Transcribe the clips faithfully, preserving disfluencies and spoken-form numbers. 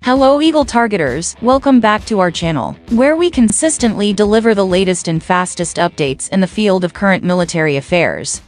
Hello Eagle Targeters, welcome back to our channel, where we consistently deliver the latest and fastest updates in the field of current military affairs.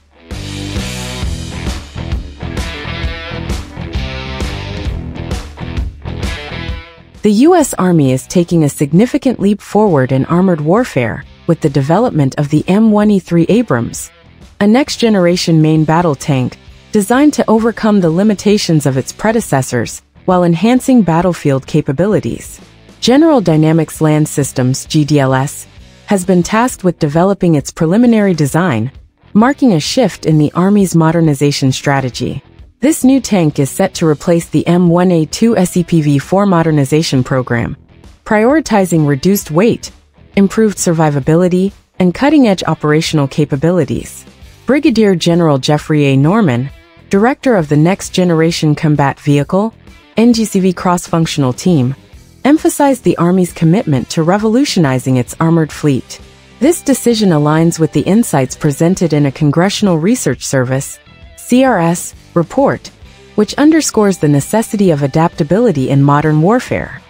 The U S Army is taking a significant leap forward in armored warfare with the development of the M one E three Abrams, a next-generation main battle tank designed to overcome the limitations of its predecessors while enhancing battlefield capabilities. General Dynamics Land Systems (G D L S) has been tasked with developing its preliminary design, marking a shift in the Army's modernization strategy. This new tank is set to replace the M one A two S E P v four modernization program, prioritizing reduced weight, improved survivability, and cutting-edge operational capabilities. Brigadier General Jeffrey A. Norman, director of the Next Generation Combat Vehicle N G C V cross-functional team, emphasized the Army's commitment to revolutionizing its armored fleet. This decision aligns with the insights presented in a Congressional Research Service C R S report, which underscores the necessity of adaptability in modern warfare.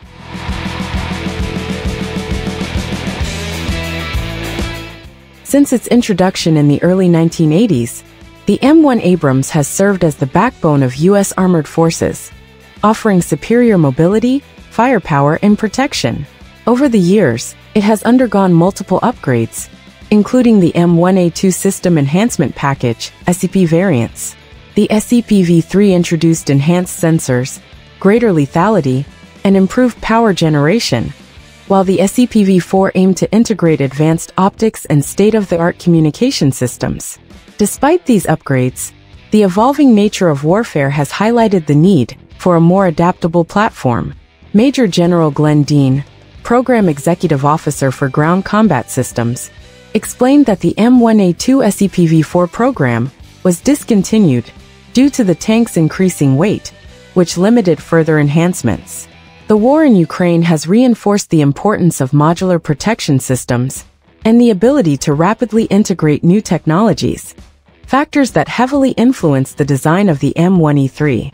Since its introduction in the early nineteen eighties, the M one Abrams has served as the backbone of U S armored forces, offering superior mobility, firepower, and protection. Over the years, it has undergone multiple upgrades, including the M one A two System Enhancement Package S E P variants. The S E P v three introduced enhanced sensors, greater lethality, and improved power generation, while the S E P v four aimed to integrate advanced optics and state-of-the-art communication systems. Despite these upgrades, the evolving nature of warfare has highlighted the need for a more adaptable platform. Major General Glenn Dean, Program Executive Officer for Ground Combat Systems, explained that the M one A two S E P v four program was discontinued due to the tank's increasing weight, which limited further enhancements. The war in Ukraine has reinforced the importance of modular protection systems and the ability to rapidly integrate new technologies, factors that heavily influence the design of the M one E three.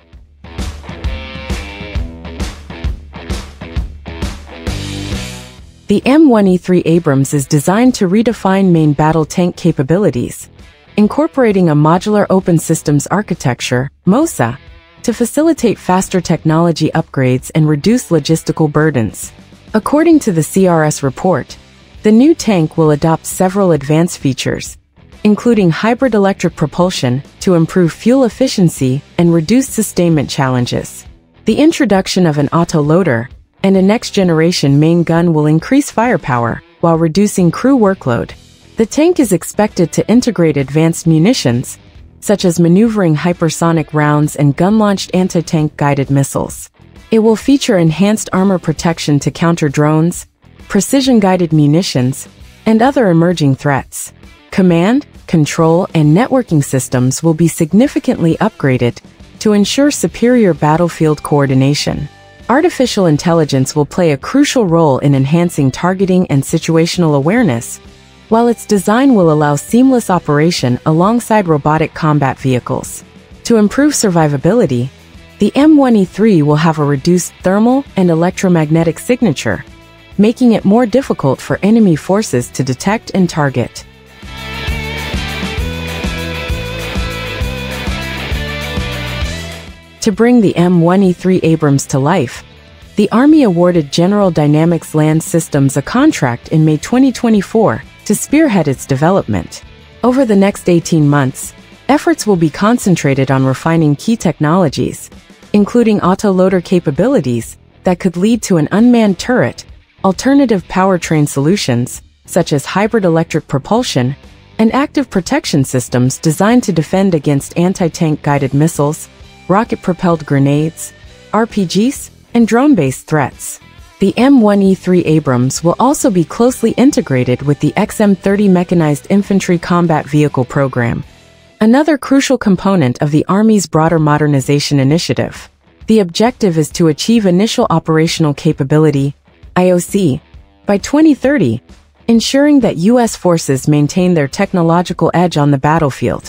The M one E three Abrams is designed to redefine main battle tank capabilities, incorporating a modular open systems architecture, MOSA, to facilitate faster technology upgrades and reduce logistical burdens. According to the C R S report, the new tank will adopt several advanced features, including hybrid electric propulsion to improve fuel efficiency and reduce sustainment challenges. The introduction of an auto-loader and a next-generation main gun will increase firepower while reducing crew workload. The tank is expected to integrate advanced munitions, such as maneuvering hypersonic rounds and gun-launched anti-tank guided missiles. It will feature enhanced armor protection to counter drones, precision-guided munitions, and other emerging threats. Command, control, and networking systems will be significantly upgraded to ensure superior battlefield coordination. Artificial intelligence will play a crucial role in enhancing targeting and situational awareness, while its design will allow seamless operation alongside robotic combat vehicles. To improve survivability, the M one E three will have a reduced thermal and electromagnetic signature, making it more difficult for enemy forces to detect and target. To bring the M one E three Abrams to life, the Army awarded General Dynamics Land Systems a contract in May twenty twenty-four to spearhead its development. Over the next eighteen months, efforts will be concentrated on refining key technologies, including auto-loader capabilities that could lead to an unmanned turret, alternative powertrain solutions, such as hybrid electric propulsion, and active protection systems designed to defend against anti-tank guided missiles, rocket-propelled grenades, R P Gs, and drone-based threats. The M one E three Abrams will also be closely integrated with the X M thirty Mechanized Infantry Combat Vehicle program, another crucial component of the Army's broader modernization initiative. The objective is to achieve initial operational capability, I O C, by twenty thirty, ensuring that U S forces maintain their technological edge on the battlefield.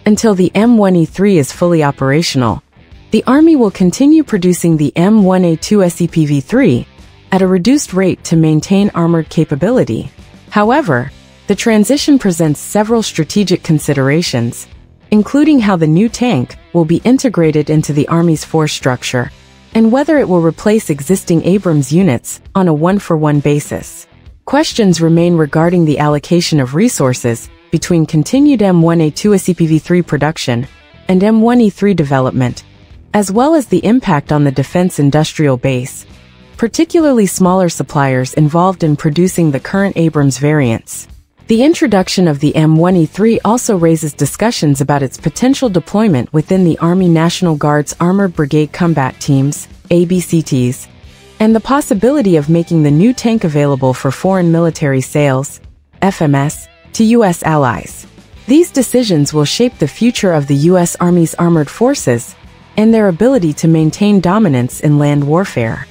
Until the M one E three is fully operational, the Army will continue producing the M one A two SEPv three at a reduced rate to maintain armored capability. However, the transition presents several strategic considerations, including how the new tank will be integrated into the Army's force structure, and whether it will replace existing Abrams units on a one-for-one basis. Questions remain regarding the allocation of resources between continued M one A two SEPv three production and M one E three development, as well as the impact on the defense industrial base, particularly smaller suppliers involved in producing the current Abrams variants. The introduction of the M one E three also raises discussions about its potential deployment within the Army National Guard's Armored Brigade Combat Teams, A B C Ts, and the possibility of making the new tank available for foreign military sales, F M S, to U S allies. These decisions will shape the future of the U S Army's armored forces and their ability to maintain dominance in land warfare.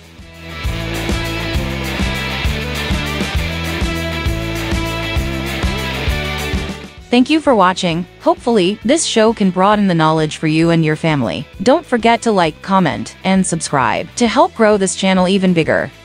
Thank you for watching. Hopefully, this show can broaden the knowledge for you and your family. Don't forget to like, comment, and subscribe to help grow this channel even bigger.